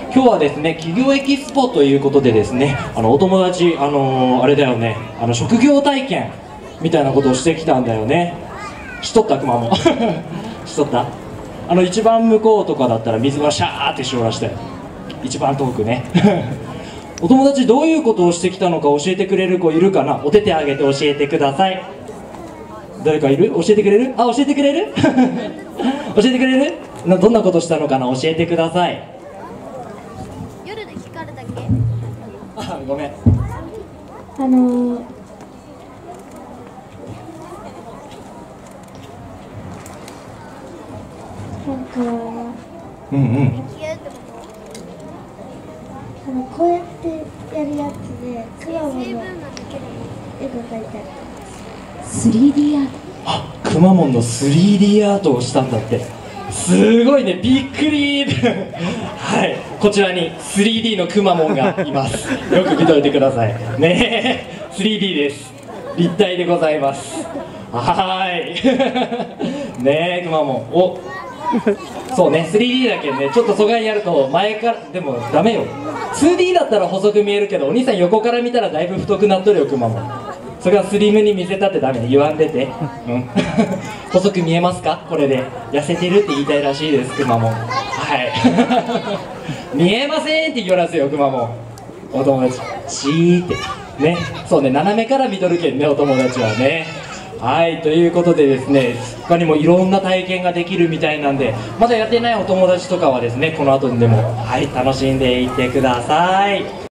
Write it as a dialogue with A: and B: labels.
A: 今日はですね、企業エキスポということでですね、お友達、あれだよね、職業体験みたいなことをしてきたんだよね。しとった熊もしとった。一番向こうとかだったら水がシャーってしおらしたよ。一番遠くねお友達どういうことをしてきたのか教えてくれる子いるかな。お手手挙げて教えてください。誰かいる？教えてくれる？教えてくれる教えてくれる？どんなことしたのかな、教えてください。
B: 夜で聞かれたっけ？
A: ごめん。
C: こうやってやるやつでクマモンの絵が描いてある。
B: 3D アート。
A: くまモンの 3D アートをしたんだって。すごいね、びっくりはい、こちらに 3D のくまモンがいます。よく見といてくださいね。3D です。立体でございます。はいねえ、くまモン、おそうね、3D だけね、ちょっと疎外にやると前からでもダメよ。 2D だったら細く見えるけど、お兄さん横から見たらだいぶ太くなっとるよ、くまモン。それはスリムに見せたってダメね、言わんでて、細く見えますか？これで痩せてるって言いたいらしいです、くまモン。はい見えませんって言わらせよ、くまモン。お友達チーってね、そうね、斜めから見とるけんね、お友達はね。はい、ということでですね、他にもいろんな体験ができるみたいなんで、まだやってないお友達とかはですね、この後にでも、はい、楽しんでいってください。